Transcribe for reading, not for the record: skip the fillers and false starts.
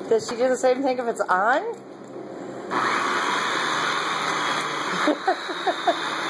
Does she do the same thing if it's on?